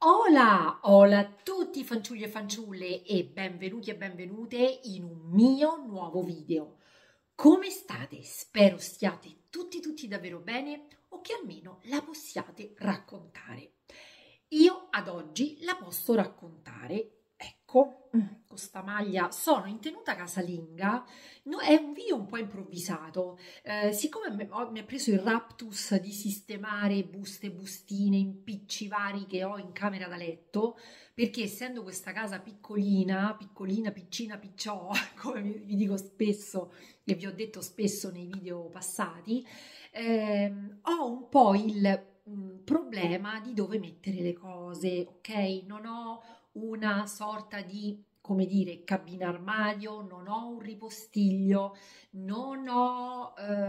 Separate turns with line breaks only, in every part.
Hola, hola a tutti fanciulli e fanciulle e benvenuti e benvenute in un mio nuovo video. Come state? Spero stiate tutti davvero bene o che almeno la possiate raccontare. Io ad oggi la posso raccontare, ecco, con sta maglia sono in tenuta casalinga, è un video un po' improvvisato. Siccome mi ha preso il raptus di sistemare buste, bustine, impicci vari che ho in camera da letto, perché essendo questa casa piccolina, piccina, picciò, come vi dico spesso e vi ho detto spesso nei video passati, ho un po' il problema di dove mettere le cose, ok? Non ho una sorta di, come dire, cabina armadio, non ho un ripostiglio, non ho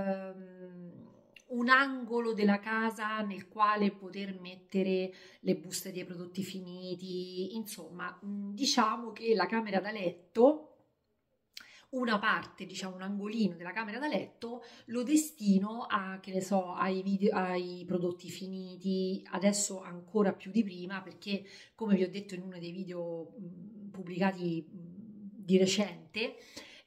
un angolo della casa nel quale poter mettere le buste dei prodotti finiti, insomma, diciamo che la camera da letto, una parte, diciamo un angolino della camera da letto, lo destino a, che ne so, ai prodotti finiti, adesso ancora più di prima, perché come vi ho detto in uno dei video pubblicati di recente,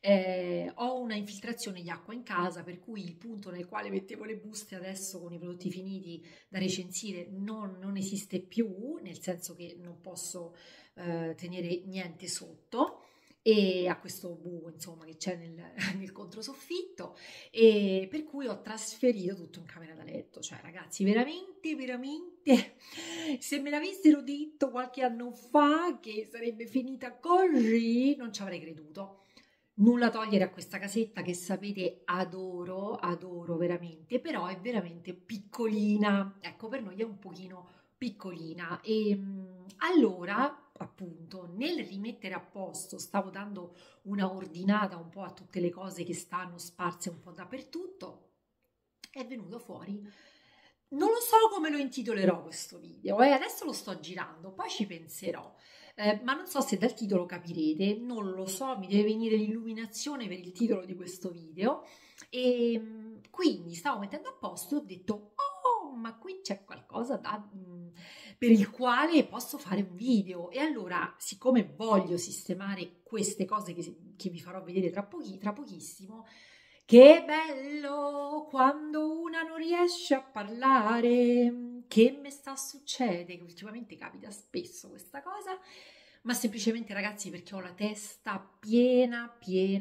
ho una infiltrazione di acqua in casa, per cui il punto nel quale mettevo le buste adesso con i prodotti finiti da recensire non esiste più, nel senso che non posso tenere niente sotto e a questo buco insomma che c'è nel controsoffitto, e per cui ho trasferito tutto in camera da letto. Cioè ragazzi, veramente se me l'avessero detto qualche anno fa che sarebbe finita così non ci avrei creduto. Nulla togliere a questa casetta che sapete adoro veramente, però è veramente piccolina, ecco, per noi è un pochino piccolina. E allora, appunto, nel rimettere a posto stavo dando una ordinata un po' a tutte le cose che stanno sparse un po' dappertutto, è venuto fuori. Non lo so come lo intitolerò questo video, adesso lo sto girando, poi ci penserò. Ma non so se dal titolo capirete, non lo so, mi deve venire l'illuminazione per il titolo di questo video, e quindi stavo mettendo a posto e ho detto, oh, ma qui c'è qualcosa per il quale posso fare un video. E allora, siccome voglio sistemare queste cose che vi farò vedere tra pochissimo, che bello quando una non riesce a parlare, che mi sta succedendo, che ultimamente capita spesso questa cosa, ma semplicemente ragazzi perché ho la testa piena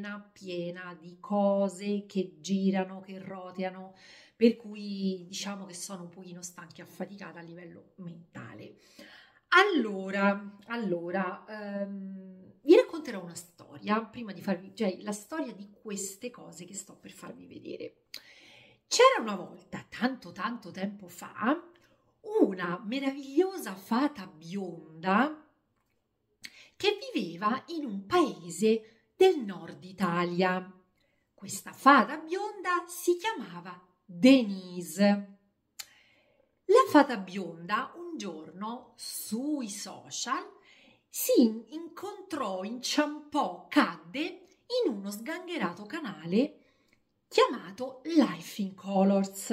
di cose che girano, che roteano, per cui diciamo che sono un pochino stanca e affaticata a livello mentale. Vi racconterò una storia prima di farvi, cioè la storia di queste cose che sto per farvi vedere. C'era una volta, tanto tempo fa, una meravigliosa fata bionda che viveva in un paese del nord Italia. Questa fata bionda si chiamava Denise. La fata bionda un giorno sui social si incontrò, inciampò, cadde in uno sgangherato canale chiamato Life in Colors.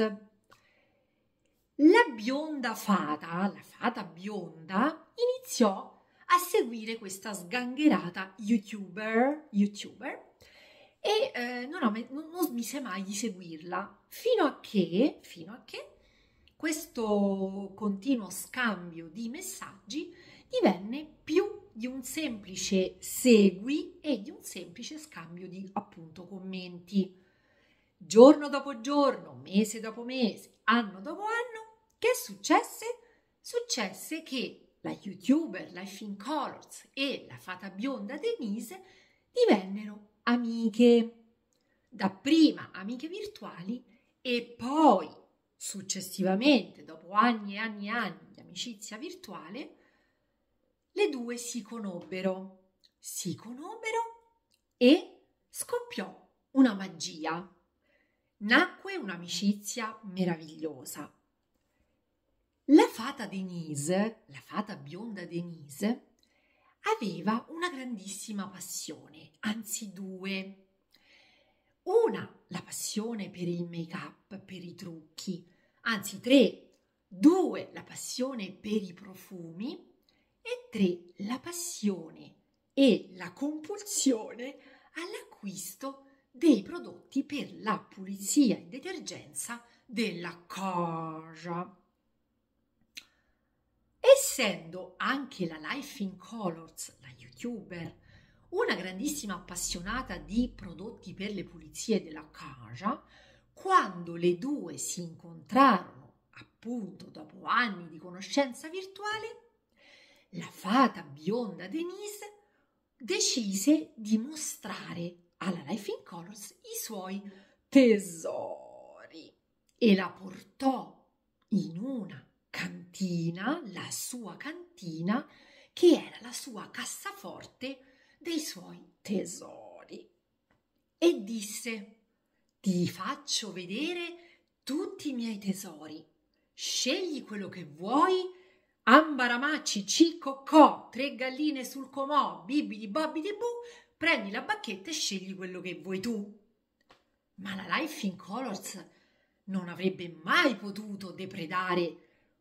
La fata bionda, iniziò a seguire questa sgangherata YouTuber e non smise mai di seguirla fino a che questo continuo scambio di messaggi divenne più di un semplice segui e di un semplice scambio di appunto commenti. Giorno dopo giorno, mese dopo mese, anno dopo anno, che successe? Successe che la YouTuber Life in Colors e la fata bionda Denise divennero amiche. Dapprima amiche virtuali e poi successivamente, dopo anni e anni di amicizia virtuale, le due si conobbero e scoppiò una magia. Nacque un'amicizia meravigliosa. La fata Denise, la fata bionda Denise, aveva una grandissima passione, anzi due. Una, la passione per il make-up, per i trucchi, anzi tre. Due, la passione per i profumi E 3, la passione e la compulsione all'acquisto dei prodotti per la pulizia e detergenza della casa. Essendo anche la Life in Colors, la YouTuber, una grandissima appassionata di prodotti per le pulizie della casa, quando le due si incontrarono, appunto dopo anni di conoscenza virtuale, la fata bionda Denise decise di mostrare alla Life in Colors i suoi tesori e la portò in una cantina, la sua cantina, che era la sua cassaforte dei suoi tesori. E disse: ti faccio vedere tutti i miei tesori. Scegli quello che vuoi. Ambaramacci, ciccocò, 3 galline sul comò, bibidi bobbidi bu, prendi la bacchetta e scegli quello che vuoi tu. Ma la Life in Colors non avrebbe mai potuto depredare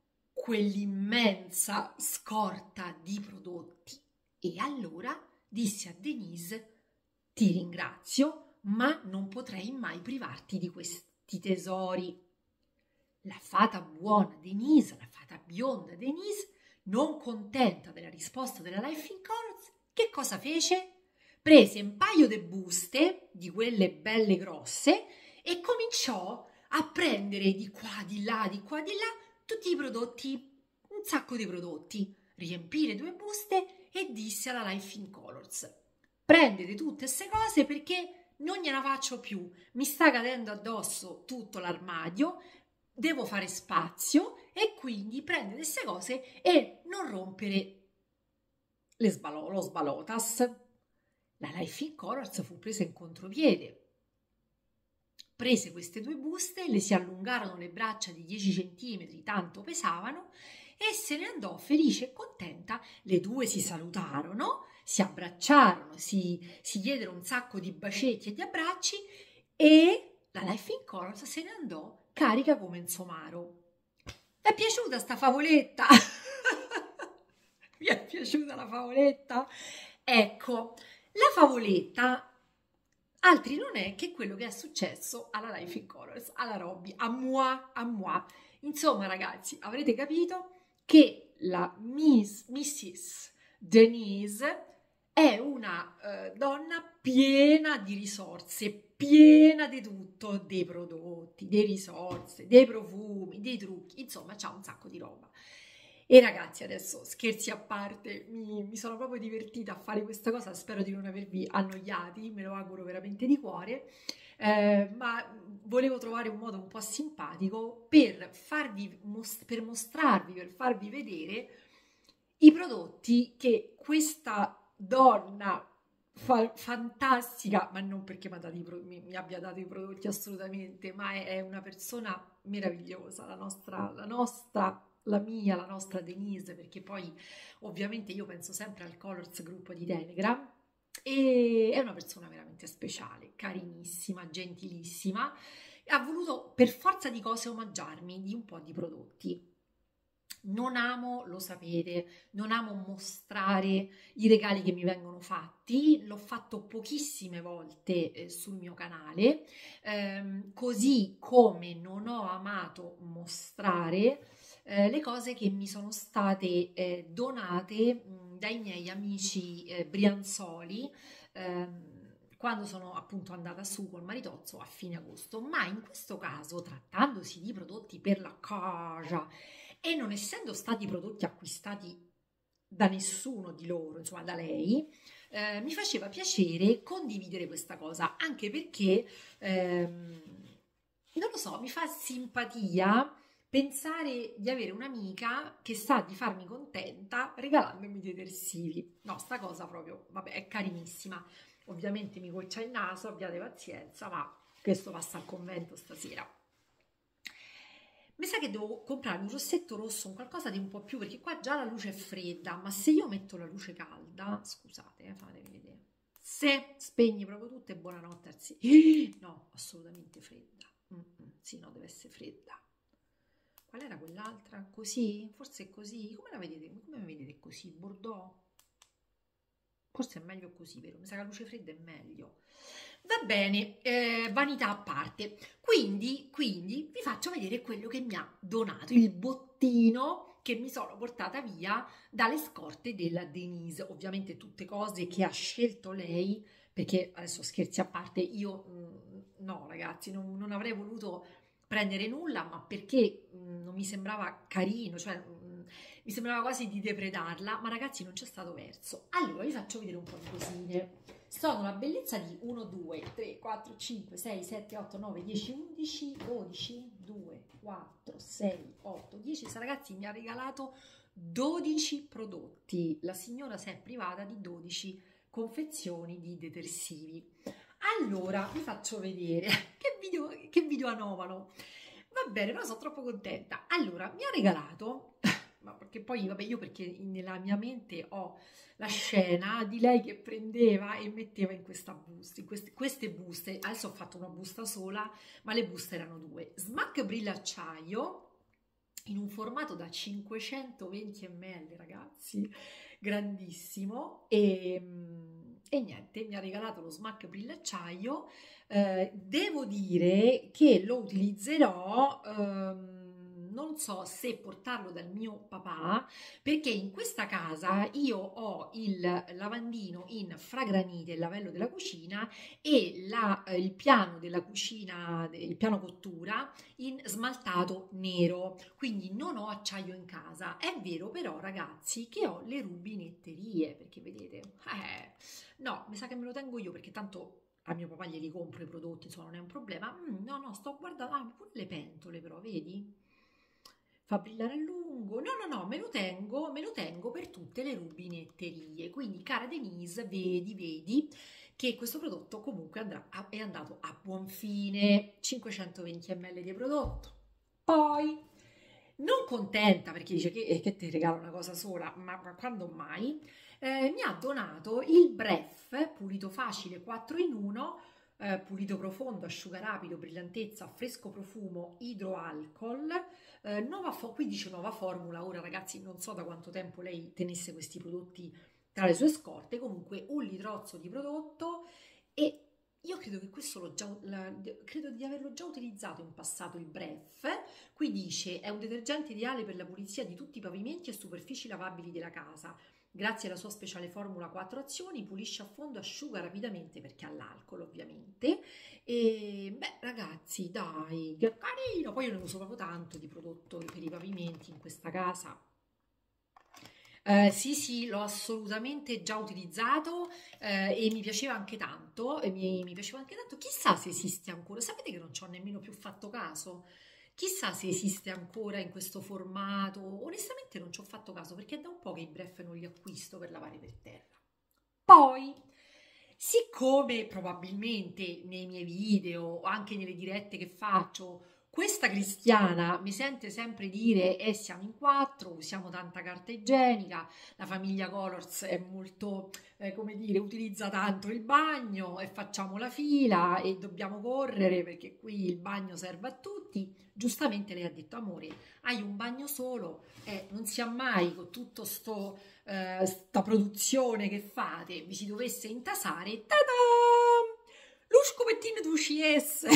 quell'immensa scorta di prodotti. E allora disse a Denise: ti ringrazio, ma non potrei mai privarti di questi tesori. La fata buona Denise, la fata bionda Denise, non contenta della risposta della Life in Colors, che cosa fece? Prese un paio di buste, di quelle belle grosse, e cominciò a prendere di qua, di là, di qua, di là, tutti i prodotti, un sacco di prodotti, riempire 2 buste e disse alla Life in Colors: prendete tutte queste cose perché non gliela faccio più, mi sta cadendo addosso tutto l'armadio, devo fare spazio e quindi prendere queste cose e non rompere lo sbalotas. La Life in Colors fu presa in contropiede. Prese queste 2 buste, le si allungarono le braccia di 10 centimetri, tanto pesavano, e se ne andò felice e contenta. Le 2 si salutarono, si abbracciarono, si diedero un sacco di bacetti e di abbracci, e la Life in Colors se ne andò carica come un somaro. È piaciuta sta favoletta? Vi è piaciuta la favoletta? Ecco, la favoletta altri non è che quello che è successo alla Life in Colors, alla Robby, a moi, a moi. Insomma, ragazzi, avrete capito che la Mrs. Denise è una donna piena di risorse, piena di tutto, dei prodotti, delle risorse, dei profumi, dei trucchi, insomma, c'ha un sacco di roba. E ragazzi, adesso scherzi a parte, mi sono proprio divertita a fare questa cosa, spero di non avervi annoiati, me lo auguro veramente di cuore, ma volevo trovare un modo un po' simpatico per mostrarvi, per farvi vedere i prodotti che questa donna fantastica, ma non perché mi abbia dato i prodotti assolutamente, ma è una persona meravigliosa, la nostra Denise, perché poi ovviamente io penso sempre al Colors gruppo di Telegram, e è una persona veramente speciale, carinissima, gentilissima, e ha voluto per forza di cose omaggiarmi di un po' di prodotti. Non amo, lo sapete, non amo mostrare i regali che mi vengono fatti, l'ho fatto pochissime volte sul mio canale, così come non ho amato mostrare le cose che mi sono state donate dai miei amici brianzoli quando sono appunto andata su col maritozzo a fine agosto. Ma in questo caso, trattandosi di prodotti per la casa e non essendo stati prodotti acquistati da nessuno di loro, insomma da lei, mi faceva piacere condividere questa cosa, anche perché non lo so, mi fa simpatia pensare di avere un'amica che sa di farmi contenta regalandomi dei detersivi. No, sta cosa proprio, vabbè, è carinissima. Ovviamente mi goccia il naso, abbiate pazienza, ma questo passa al convento stasera. Mi sa che devo comprare un rossetto rosso, un qualcosa di un po' più, perché qua già la luce è fredda, ma se io metto la luce calda, scusate, fatemi vedere. Se spegni proprio tutto e buonanotte no, assolutamente fredda. Sì, no, deve essere fredda. Qual era quell'altra? Così? Forse è così? Come la vedete? Come la vedete così? Bordeaux? Forse è meglio così, vero? Mi sa che la luce fredda è meglio. Va bene, vanità a parte. Quindi vi faccio vedere quello che mi ha donato, il bottino che mi sono portata via dalle scorte della Denise. Ovviamente tutte cose che ha scelto lei, perché adesso scherzi a parte, io no ragazzi, non avrei voluto prendere nulla, ma perché non mi sembrava carino, cioè mi sembrava quasi di depredarla, ma ragazzi non c'è stato verso. Allora vi faccio vedere un po' di cosine. Sono la bellezza di 1, 2, 3, 4, 5, 6, 7, 8, 9, 10, 11, 12, 2, 4, 6, 8, 10. Questa ragazzi mi ha regalato 12 prodotti. La signora si è privata di 12 confezioni di detersivi. Allora vi faccio vedere che video anomalo. Va bene, però sono troppo contenta. Allora mi ha regalato, ma perché poi vabbè, io perché nella mia mente ho la scena di lei che prendeva e metteva in questa busta, in queste buste. Adesso ho fatto una busta sola, ma le buste erano due. Smack brillacciaio in un formato da 520 ml, ragazzi, grandissimo. E niente, mi ha regalato lo smack brillacciaio. Devo dire che lo utilizzerò, non so se portarlo dal mio papà, perché in questa casa io ho il lavandino in fragranite, il lavello della cucina, e il piano della cucina, il piano cottura in smaltato nero, quindi non ho acciaio in casa. È vero però ragazzi che ho le rubinetterie, perché vedete, no, mi sa che me lo tengo io, perché tanto a mio papà glieli compro i prodotti, insomma non è un problema. No, sto guardando, pure le pentole però, vedi? Fa brillare a lungo. No, me lo tengo per tutte le rubinetterie. Quindi, cara Denise, vedi che questo prodotto comunque è andato a buon fine. 520 ml di prodotto. Poi, non contenta perché dice che ti regalo una cosa sola, ma quando mai, mi ha donato il Bref pulito facile 4 in 1, pulito profondo, asciuga rapido, brillantezza, fresco profumo, idroalcol. Qui dice nuova formula. Ora ragazzi non so da quanto tempo lei tenesse questi prodotti tra le sue scorte, comunque un litrozzo di prodotto. E io credo che questo credo di averlo già utilizzato in passato, il Bref. Qui dice è un detergente ideale per la pulizia di tutti i pavimenti e superfici lavabili della casa. Grazie alla sua speciale formula 4 azioni, pulisce a fondo, asciuga rapidamente perché ha l'alcol ovviamente. E beh ragazzi, dai, che carino! Poi io ne uso proprio tanto di prodotto per i pavimenti in questa casa. Sì, l'ho assolutamente già utilizzato, e mi piaceva anche tanto, mi piaceva anche tanto. Chissà se esiste ancora, sapete che non ci ho nemmeno più fatto caso. Chissà se esiste ancora in questo formato. Onestamente non ci ho fatto caso perché è da un po' che i Bref non li acquisto per lavare per terra. Poi, siccome probabilmente nei miei video o anche nelle dirette che faccio, questa Cristiana mi sente sempre dire siamo in 4, usiamo tanta carta igienica, la famiglia Colors è molto, come dire, utilizza tanto il bagno e facciamo la fila e dobbiamo correre perché qui il bagno serve a tutti. Giustamente lei ha detto, amore, hai un bagno solo, non sia mai con tutto sta produzione che fate, vi si dovesse intasare, ta-da! Lo scopettino d'UCS!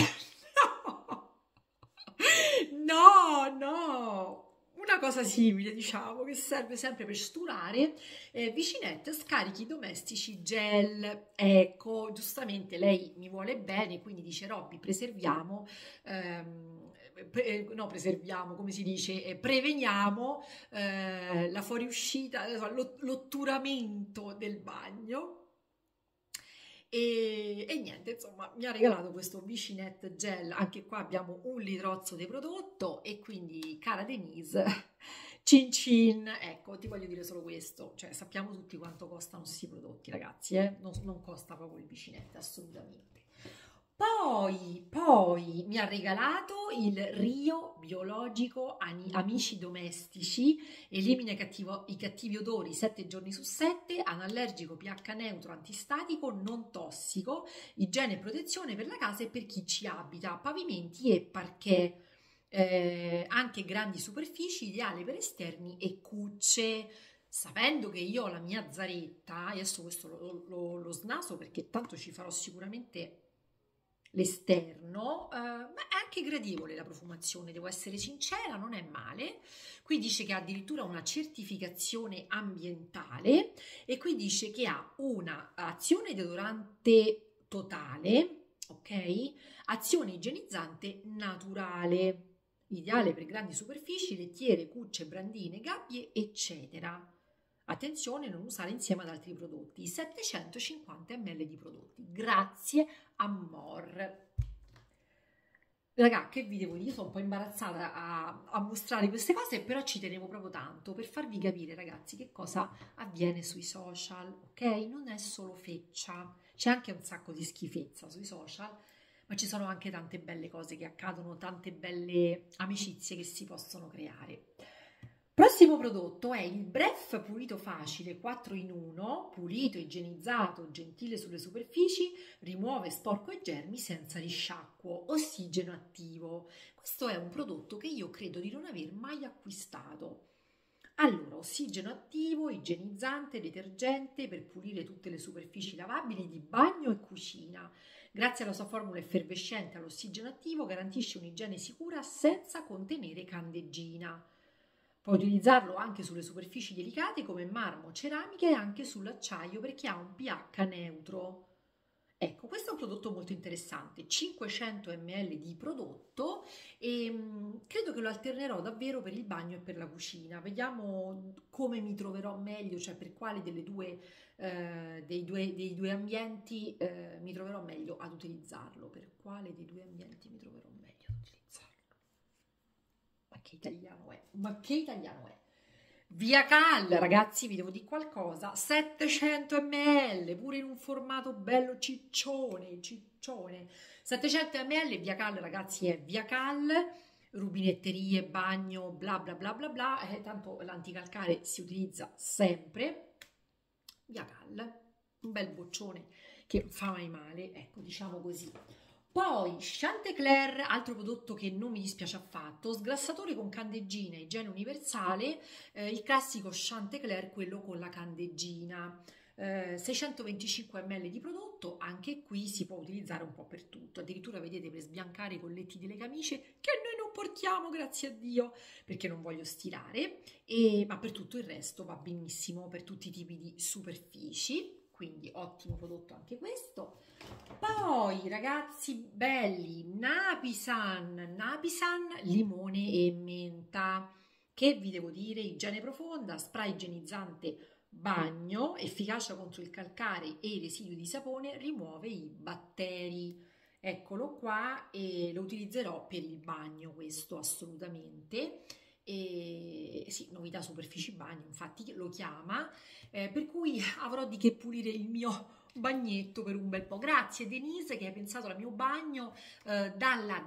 No, una cosa simile, diciamo, che serve sempre per sturare. Vicinette, scarichi domestici gel. Ecco, giustamente lei mi vuole bene, quindi dice, Robby, preserviamo, no, preserviamo, come si dice, preveniamo la fuoriuscita, l'otturamento del bagno. E niente, insomma, mi ha regalato questo Vicinette Gel. Anche qua abbiamo un litrozzo di prodotto. E quindi, cara Denise, cin cin, ecco, ti voglio dire solo questo, cioè sappiamo tutti quanto costano questi prodotti, ragazzi, non costa proprio il Vicinette, assolutamente. Poi mi ha regalato il Rio biologico Amici Domestici, elimina i cattivi odori 7 giorni su 7, anallergico, pH neutro, antistatico, non tossico, igiene e protezione per la casa e per chi ci abita, pavimenti e parquet. anche grandi superfici, ideale per esterni e cucce. Sapendo che io ho la mia Zaretta, adesso questo lo snaso perché tanto ci farò sicuramente l'esterno, ma è anche gradevole la profumazione, devo essere sincera, non è male. Qui dice che ha addirittura una certificazione ambientale e qui dice che ha una azione deodorante totale, ok? Azione igienizzante naturale, ideale per grandi superfici, lettiere, cucce, brandine, gabbie, eccetera. Attenzione, non usare insieme ad altri prodotti. 750 ml di prodotti. Grazie, amor. Raga, che vi devo dire? Io sono un po' imbarazzata a mostrare queste cose, però ci tenevo proprio tanto per farvi capire, ragazzi, che cosa avviene sui social, ok? Non è solo feccia, c'è anche un sacco di schifezza sui social, ma ci sono anche tante belle cose che accadono, tante belle amicizie che si possono creare. Prossimo prodotto è il Bref Pulito Facile 4 in 1, pulito, igienizzato, gentile sulle superfici, rimuove sporco e germi senza risciacquo, ossigeno attivo. Questo è un prodotto che io credo di non aver mai acquistato. Allora, ossigeno attivo, igienizzante, detergente per pulire tutte le superfici lavabili di bagno e cucina. Grazie alla sua formula effervescente all'ossigeno attivo garantisce un'igiene sicura senza contenere candeggina. Puoi utilizzarlo anche sulle superfici delicate come marmo, ceramica e anche sull'acciaio perché ha un pH neutro. Ecco, questo è un prodotto molto interessante, 500 ml di prodotto e credo che lo alternerò davvero per il bagno e per la cucina. Vediamo come mi troverò meglio, cioè per quale dei due ambienti mi troverò meglio ad utilizzarlo. Per quale dei due ambienti mi troverò meglio ad utilizzarlo? Ma che italiano è? Ma che italiano è? Via Cal, ragazzi, vi devo dire qualcosa, 700 ml, pure in un formato bello ciccione, 700 ml, Via Cal, ragazzi, è Via Cal, rubinetterie, bagno, bla bla bla bla bla, tanto l'anticalcare si utilizza sempre, Via Cal, un bel boccione che non fa mai male, ecco, diciamo così. Poi Chanticleer, altro prodotto che non mi dispiace affatto, sgrassatore con candeggina, igiene universale, il classico Chanticleer, quello con la candeggina. 625 ml di prodotto, anche qui si può utilizzare un po' per tutto, addirittura vedete per sbiancare i colletti delle camicie che noi non portiamo, grazie a Dio, perché non voglio stirare, ma per tutto il resto va benissimo per tutti i tipi di superfici, quindi ottimo prodotto anche questo. Poi ragazzi belli, Napisan, limone e menta, che vi devo dire, igiene profonda, spray igienizzante bagno, efficacia contro il calcare e i residui di sapone, rimuove i batteri. Eccolo qua e lo utilizzerò per il bagno questo assolutamente. E sì, novità superfici bagno, infatti lo chiama, per cui avrò di che pulire il mio bagnetto per un bel po'. Grazie Denise che hai pensato al mio bagno, dalla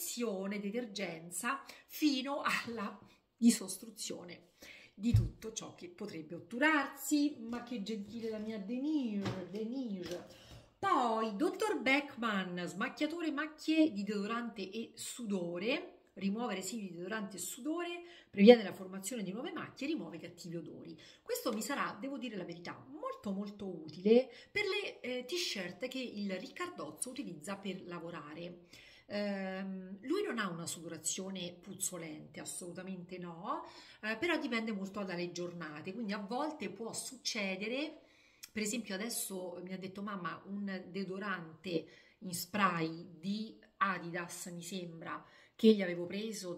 detergenza fino alla disostruzione di tutto ciò che potrebbe otturarsi. Ma che gentile la mia Denise. Poi Dr. Beckman, smacchiatore macchie di deodorante e sudore, rimuove residui di deodorante e sudore, previene la formazione di nuove macchie e rimuove cattivi odori. Questo mi sarà, devo dire la verità, molto molto utile per le t-shirt che il Riccardozzo utilizza per lavorare. Lui non ha una sudorazione puzzolente, assolutamente no, però dipende molto dalle giornate, quindi a volte può succedere, per esempio adesso mi ha detto mamma un deodorante in spray di Adidas, mi sembra, che gli avevo preso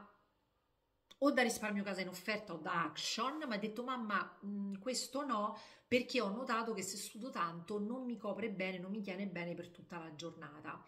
o da Risparmio Casa in offerta o da Action, mi ha detto mamma questo no, perché ho notato che se sudo tanto non mi copre bene, non mi tiene bene per tutta la giornata.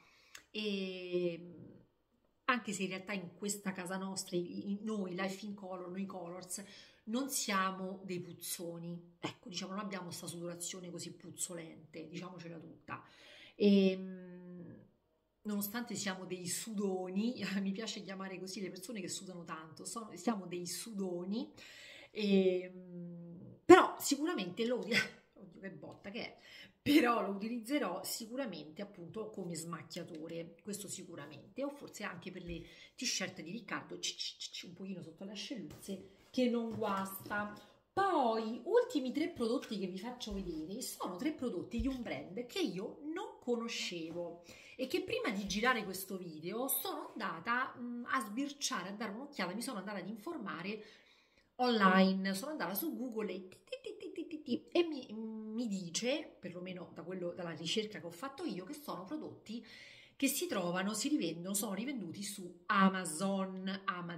E anche se in realtà in questa casa nostra, noi Life in Color, noi Colors, non siamo dei puzzoni, ecco, diciamo, non abbiamo questa sudorazione così puzzolente, diciamocela tutta. E, nonostante siamo dei sudoni, mi piace chiamare così le persone che sudano tanto, siamo dei sudoni, e, però sicuramente l'odore, oddio che botta che è, però lo utilizzerò sicuramente appunto come smacchiatore, questo sicuramente, o forse anche per le t-shirt di Riccardo, un pochino sotto le ascelluzze, che non guasta. Poi, ultimi 3 prodotti che vi faccio vedere sono 3 prodotti di un brand che io non conoscevo e che prima di girare questo video sono andata a sbirciare, a dare un'occhiata, mi sono andata ad informare online, sono andata su Google e mi dice, perlomeno dalla ricerca che ho fatto io, che sono prodotti che si trovano, si rivendono, sono rivenduti su Amazon,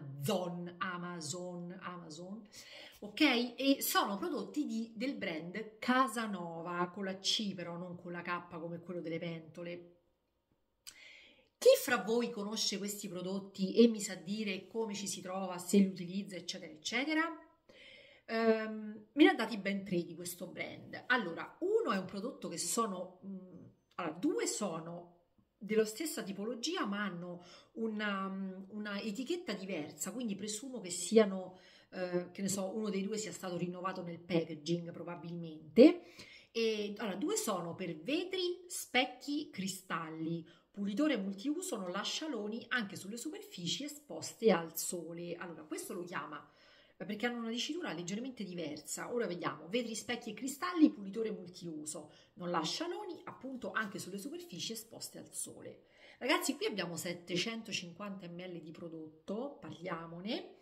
ok? E sono prodotti del brand Casanova, con la C però, non con la K come quello delle pentole. Chi fra voi conosce questi prodotti e mi sa dire come ci si trova, se li utilizza, eccetera, eccetera? Me ne ha dati ben 3 di questo brand. Allora, uno è un prodotto che sono... allora, 2 sono della stessa tipologia ma hanno una etichetta diversa, quindi presumo che siano, che ne so, uno dei 2 sia stato rinnovato nel packaging probabilmente. E allora, 2 sono per vetri, specchi, cristalli. Pulitore multiuso non lascia aloni anche sulle superfici esposte al sole. Allora, questo lo chiama perché hanno una dicitura leggermente diversa. Ora vediamo: vetri, specchi e cristalli, pulitore multiuso, non lascia aloni appunto anche sulle superfici esposte al sole. Ragazzi, qui abbiamo 750 ml di prodotto, parliamone.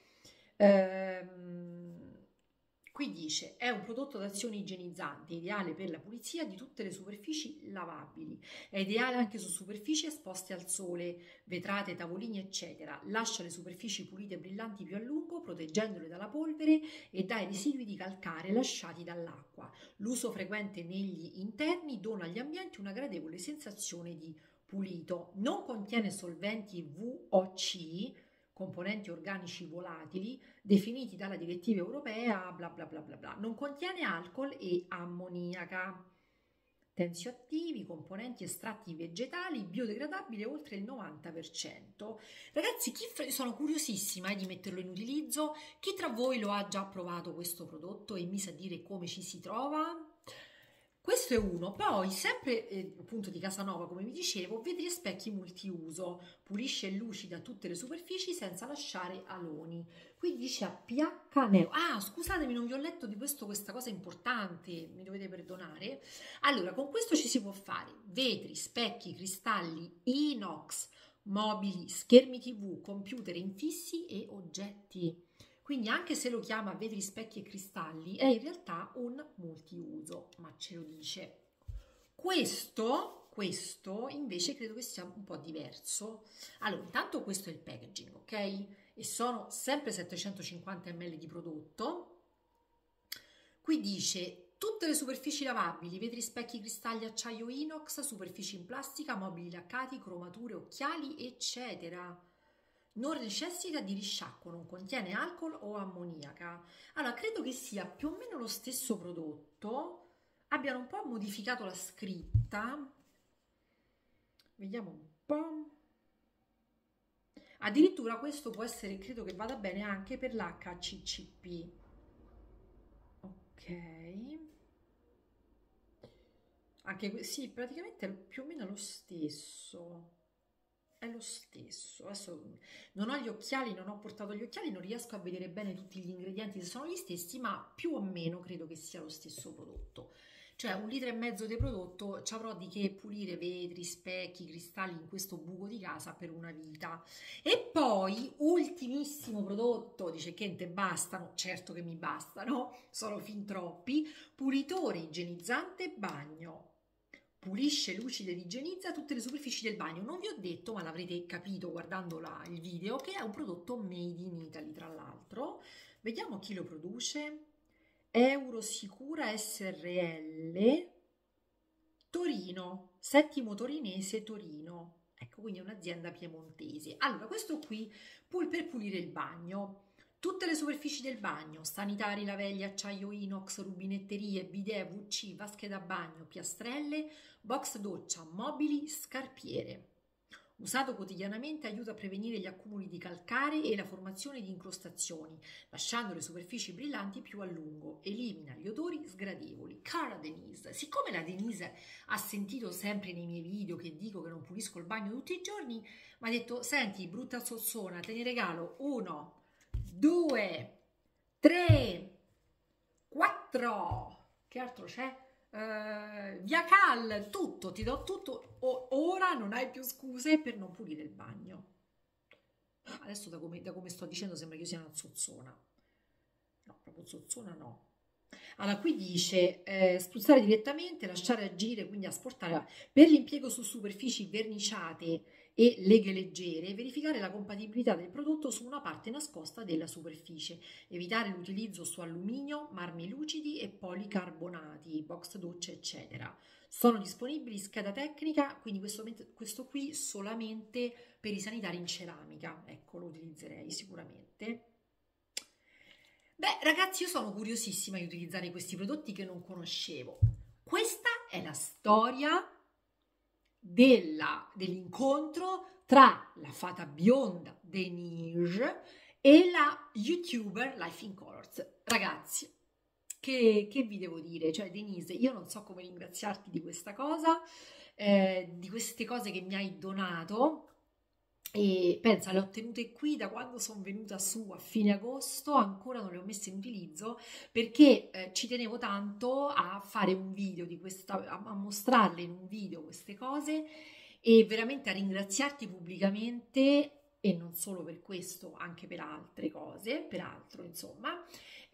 Qui dice: è un prodotto d'azione igienizzante, ideale per la pulizia di tutte le superfici lavabili, è ideale anche su superfici esposte al sole, vetrate, tavolini eccetera, lascia le superfici pulite e brillanti più a lungo, proteggendole dalla polvere e dai residui di calcare lasciati dall'acqua. L'uso frequente negli interni dona agli ambienti una gradevole sensazione di pulito. Non contiene solventi VOC, componenti organici volatili, definiti dalla direttiva europea, bla bla bla bla bla. Non contiene alcol e ammoniaca. Tensioattivi, componenti estratti vegetali, biodegradabile oltre il 90%. Ragazzi, sono curiosissima di metterlo in utilizzo. Chi tra voi lo ha già provato questo prodotto e mi sa dire come ci si trova? Questo è uno. Poi, sempre appunto di Casanova, come vi dicevo, vetri e specchi multiuso, pulisce e lucida tutte le superfici senza lasciare aloni. Qui dice a pH neutro. Ah, scusatemi, non vi ho letto di questa cosa importante, mi dovete perdonare. Allora, con questo ci si può fare vetri, specchi, cristalli, inox, mobili, schermi TV, computer infissi e oggetti. Quindi anche se lo chiama vetri, specchi e cristalli, è in realtà un multiuso, ma ce lo dice. Questo invece credo che sia un po' diverso. Allora, intanto questo è il packaging, ok? E sono sempre 750 ml di prodotto. Qui dice: tutte le superfici lavabili, vetri, specchi, cristalli, acciaio inox, superfici in plastica, mobili laccati, cromature, occhiali, eccetera. Non necessita di risciacquo, non contiene alcol o ammoniaca. Allora, credo che sia più o meno lo stesso prodotto, abbiano un po' modificato la scritta. Vediamo un po'. Addirittura questo può essere, credo che vada bene anche per l'HCCP. Ok. Anche sì, praticamente è più o meno lo stesso. È lo stesso. Adesso non ho gli occhiali, non ho portato gli occhiali, non riesco a vedere bene tutti gli ingredienti se sono gli stessi, ma più o meno credo che sia lo stesso prodotto. Cioè 1,5 litri di prodotto ci avrò di che pulire vetri, specchi, cristalli in questo buco di casa per una vita. E poi, ultimissimo prodotto, dice che te bastano, certo che mi bastano, sono fin troppi, pulitore igienizzante bagno. Pulisce, lucida ed igienizza tutte le superfici del bagno. Non vi ho detto, ma l'avrete capito guardando il video, che è un prodotto made in Italy, tra l'altro. Vediamo chi lo produce. Eurosicura SRL, Torino, Settimo Torinese, Torino. Ecco, quindi è un'azienda piemontese. Allora, questo qui per pulire il bagno. Tutte le superfici del bagno, sanitari, lavelli, acciaio inox, rubinetterie, bidet, WC, vasche da bagno, piastrelle, box doccia, mobili, scarpiere. Usato quotidianamente aiuta a prevenire gli accumuli di calcare e la formazione di incrostazioni, lasciando le superfici brillanti più a lungo. Elimina gli odori sgradevoli. Cara Denise, siccome la Denise ha sentito sempre nei miei video che dico che non pulisco il bagno tutti i giorni, mi ha detto: senti, brutta zozzona, te ne regalo 1, 2, 3, 4, che altro c'è? Via Cal, tutto, ti do tutto, ora non hai più scuse per non pulire il bagno. Adesso da come sto dicendo sembra che io sia una zozzona. No, proprio zozzona no. Allora, qui dice spruzzare direttamente, lasciare agire, quindi asportare per l'impiego su superfici verniciate e leghe leggere, verificare la compatibilità del prodotto su una parte nascosta della superficie, evitare l'utilizzo su alluminio, marmi lucidi e policarbonati, box docce, eccetera. Sono disponibili scheda tecnica, quindi questo qui solamente per i sanitari in ceramica, ecco, lo utilizzerei sicuramente. Beh, ragazzi, io sono curiosissima di utilizzare questi prodotti che non conoscevo. Questa è la storia dell'incontro tra la fata bionda Denise e la YouTuber Life in Colors. Ragazzi, che vi devo dire? Cioè, Denise, io non so come ringraziarti di questa cosa, di queste cose che mi hai donato. E pensa, le ho tenute qui da quando sono venuta su a fine agosto, ancora non le ho messe in utilizzo perché ci tenevo tanto a fare un video di questa, a mostrarle in un video queste cose e veramente a ringraziarti pubblicamente, e non solo per questo, anche per altre cose, per altro insomma,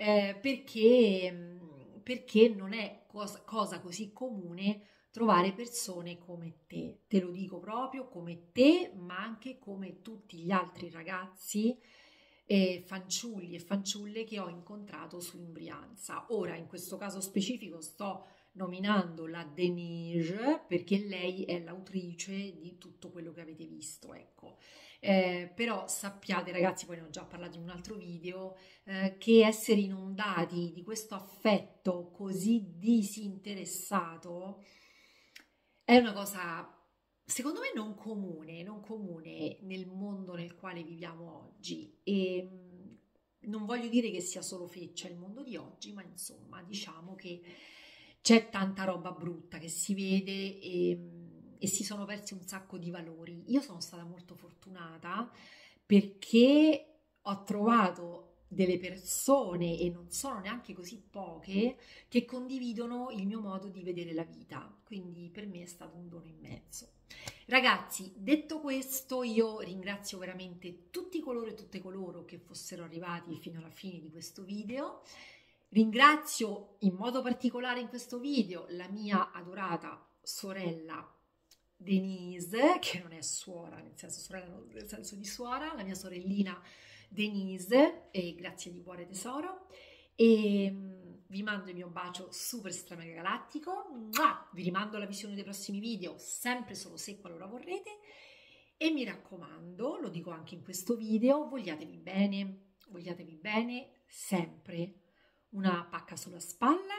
perché non è cosa così comune trovare persone come te lo dico proprio, come te, ma anche come tutti gli altri ragazzi, fanciulli e fanciulle che ho incontrato su Imbrianza. Ora, in questo caso specifico, sto nominando la Denise perché lei è l'autrice di tutto quello che avete visto, ecco. Però sappiate, ragazzi, poi ne ho già parlato in un altro video, che essere inondati di questo affetto così disinteressato è una cosa, secondo me, non comune nel mondo nel quale viviamo oggi. E non voglio dire che sia solo feccia il mondo di oggi, ma insomma, diciamo che c'è tanta roba brutta che si vede e si sono persi un sacco di valori. Io sono stata molto fortunata perché ho trovato delle persone, e non sono neanche così poche, che condividono il mio modo di vedere la vita, quindi per me è stato un dono immenso. Ragazzi, detto questo, io ringrazio veramente tutti coloro e tutte coloro che fossero arrivati fino alla fine di questo video. Ringrazio in modo particolare in questo video la mia adorata sorella Denise, che non è suora, nel senso sorella, nel senso di suora, la mia sorellina Denise, e grazie di cuore tesoro, e vi mando il mio bacio super stra mega galattico, vi rimando alla visione dei prossimi video, sempre solo se qualora vorrete, e mi raccomando, lo dico anche in questo video, vogliatevi bene sempre. Una pacca sulla spalla,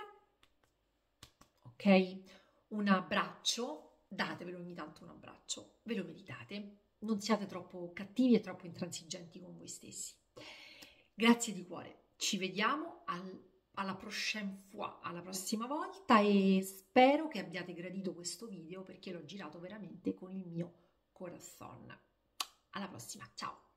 ok? Un abbraccio, datevelo ogni tanto un abbraccio, ve lo meritate, non siate troppo cattivi e troppo intransigenti con voi stessi. Grazie di cuore, ci vediamo alla prossima volta, e spero che abbiate gradito questo video perché l'ho girato veramente con il mio corazon. Alla prossima, ciao!